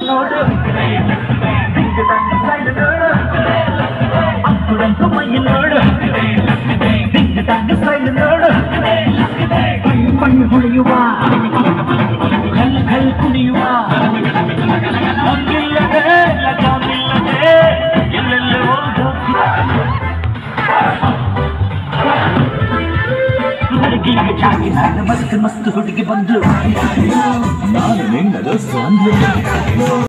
ನೋಡು ಅಪ್ಪುರಂತ ಮೈ ನೋಡು ಸ್ಟೈಲ್ ನೋಡು ಮಣ್ಣು ಹೊಳೆಯುವ ಕಲ್ ಕಲ್ ಕುಣಿಯುವ ಒಂದಿಲ್ಲದೆ ಲಗಾಮಿಲ್ಲದೆ ಎಲ್ಲೆಲ್ಲೋ ಹುಡುಗಿಗೆ ಜಾಗಿ ನಾನು ಮಸ್ತ್ ಮಸ್ತ್ ಹುಡುಗಿ ಬಂದ್ರು ನಾನು ನಿನ್ನದು